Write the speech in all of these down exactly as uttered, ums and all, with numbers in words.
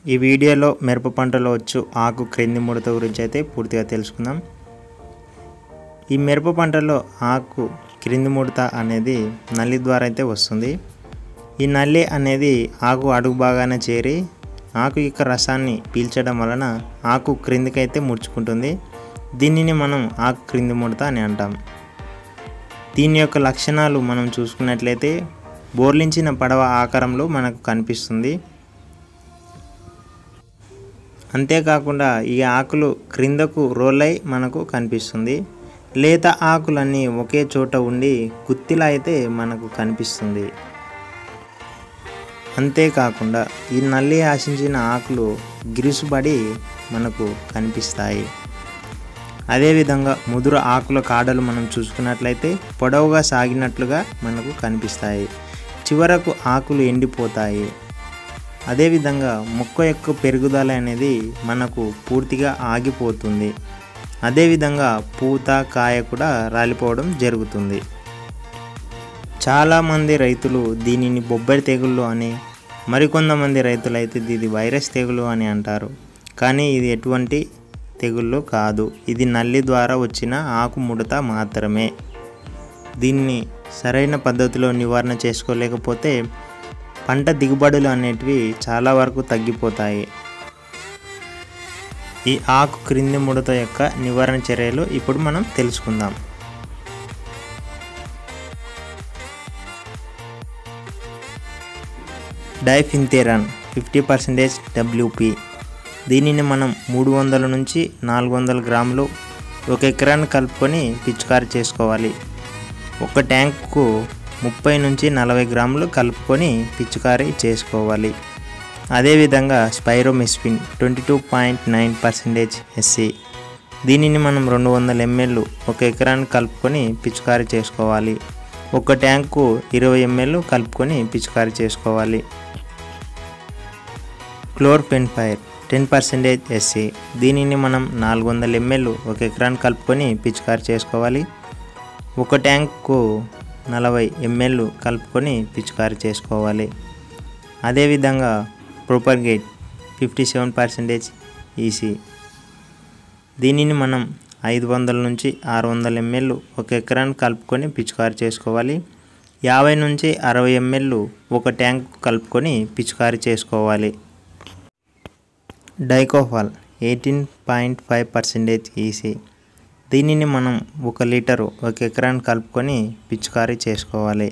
ఈ వీడియోలో మిరప పంటలో వచ్చు ఆకు క్రింది ముడత గురించి అయితే పూర్తిగా తెలుసుకుందాం। ఈ మిరప పంటలో ఆకు క్రింది ముడత అనేది నల్లి ద్వారా అయితే వస్తుంది। ఈ నల్లి అనేది ఆకు అడుగు భాగాన చేరి ఆకు యొక్క రసాన్ని పీల్చడం వలన ఆకు క్రిందికి అయితే ముడుచుకుంటుంది। దీనిని మనం ఆకు క్రింది ముడత అని అంటాం। దీని యొక్క లక్షణాలు మనం చూసుకున్నట్లయితే బోర్లించిన పడవ ఆకారంలో మనకు కనిపిస్తుంది। అంతేకాకుండా ఈ ఆకులు క్రిందకు రోల్ అయి మనకు కనిపిస్తుంది। లేత ఆకులన్నీ ఒకే చోట ఉండి గుత్తిలా అయితే మనకు కనిపిస్తుంది। అంతేకాకుండా ఈ నల్లి ఆశించిన ఆకులు గిరుసుబడి మనకు కనిపిస్తాయి। అదేవిధంగా ముదురు ఆకుల కాడలు మనం చూసుకున్నట్లయితే పొడవుగా సాగినట్లుగా మనకు కనిపిస్తాయి। చివరకు ఆకులు ఎండిపోతాయి। అదేవిధంగా మొక్క యొక్క పెరుగుదల అనేది మనకు పూర్తిగా ఆగిపోతుంది। అదేవిధంగా పూత కాయ కూడా రాలిపోవడం జరుగుతుంది। చాలామంది రైతులు దీనిని బొబ్బరి తెగుళ్ళు అని, మరికొంతమంది రైతులు అయితే ఇది వైరస్ తెగులు అని అంటారు। కానీ ఇది ఎటువంటి తెగుళ్ళు కాదు, ఇది నల్లి ద్వారా వచ్చిన ఆకు ముడత మాత్రమే। దీన్ని సరైన పద్ధతిలో నివారణ చేసుకోలేకపోతే పంట దిగుబడులు అనేటివి చాలా వరకు తగ్గిపోతాయి। ఈ ఆకు క్రింది ముడత యొక్క నివారణ చర్యలు ఇప్పుడు మనం తెలుసుకుందాం। డైఫిన్థెరాన్ ఫిఫ్టీ పర్సెంటేజ్ డబ్ల్యూపీ, దీనిని మనం మూడు వందల నుంచి నాలుగు వందల గ్రాములు ఒక ఎకరాన్ని కలుపుకొని పిచికారీ చేసుకోవాలి। ఒక ట్యాంకు ముప్పై నుంచి నలభై గ్రాములు కలుపుకొని పిచికారీ చేసుకోవాలి। అదేవిధంగా spiromesifen twenty two point nine percentage SC, దీనిని మనం రెండు వందల ఎంఎల్ ఒక ఎకరాన్ని కలుపుకొని పిచికారీ చేసుకోవాలి। ఒక ట్యాంకు ఇరవై ఎంఎల్ కలుపుకొని పిచికారీ చేసుకోవాలి। క్లోర్ఫెన్ఫైర్ టెన్ పర్సెంటేజ్ ఎస్సీ, దీనిని మనం నాలుగు వందల ఎంఎల్ ఒక ఎకరాన్ని కలుపుకొని పిచికారీ చేసుకోవాలి। ఒక ట్యాంకు నలభై ఎంఎల్ కలుపుకొని పిచికారీ చేసుకోవాలి। అదేవిధంగా propargite fifty seven percentage EC, దీనిని మనం ఐదు వందల నుంచి ఆరు వందల ఎంఎల్ ఒక ఎకరాన్ని కలుపుకొని పిచికారీ చేసుకోవాలి। యాభై నుంచి అరవై ఎంఎల్ ఒక ట్యాంక్ కలుపుకొని పిచికారీ చేసుకోవాలి। Dicofol eighteen point five percentage EC, దీనిని మనం ఒక లీటరు ఒక ఎకరాన్ని కలుపుకొని పిచికారీ చేసుకోవాలి।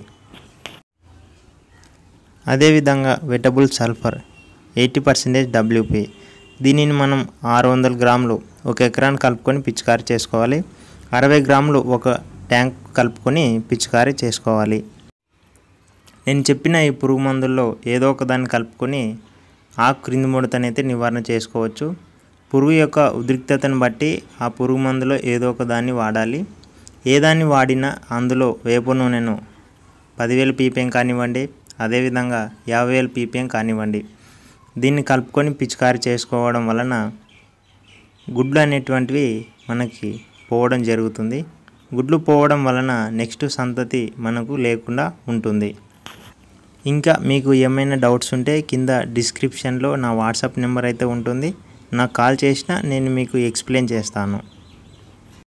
అదేవిధంగా wettable sulphur eighty percentage WP, దీనిని మనం ఆరు వందల గ్రాములు ఒక ఎకరాన్ని కలుపుకొని పిచికారీ చేసుకోవాలి। అరవై గ్రాములు ఒక ట్యాంక్ కలుపుకొని పిచికారీ చేసుకోవాలి। నేను చెప్పిన ఈ పురుగు మందుల్లో ఏదో ఒక దాన్ని కలుపుకొని ఆకు క్రింది ముడతనైతే నివారణ చేసుకోవచ్చు। పురుగు యొక్క ఉద్రిక్తతను బట్టి ఆ పురుగు మందులో ఏదో ఒక దాన్ని వాడాలి। ఏ దాన్ని వాడినా అందులో వేప నూనెను పదివేలు పీపీఎం కానివ్వండి, అదేవిధంగా యాభై వేలు పీపీఎం కానివ్వండి, దీన్ని కలుపుకొని పిచికారీ చేసుకోవడం వలన గుడ్లు అనేటువంటివి మనకి పోవడం జరుగుతుంది। గుడ్లు పోవడం వలన నెక్స్ట్ సంతతి మనకు లేకుండా ఉంటుంది। ఇంకా మీకు ఏమైనా డౌట్స్ ఉంటే కింద డిస్క్రిప్షన్లో నా వాట్సాప్ నెంబర్ అయితే ఉంటుంది, నాకు కాల్ చేసినా నేను మీకు ఎక్స్ప్లెయిన్ చేస్తాను।